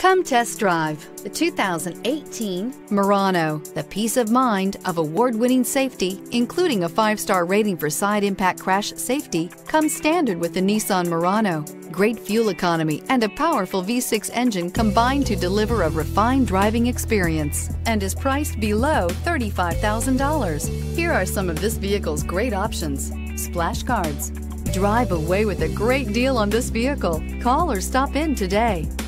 Come test drive the 2018 Murano. The peace of mind of award-winning safety, including a 5-star rating for side impact crash safety, comes standard with the Nissan Murano. Great fuel economy and a powerful V6 engine combine to deliver a refined driving experience and is priced below $35,000. Here are some of this vehicle's great options: splash guards. Drive away with a great deal on this vehicle. Call or stop in today.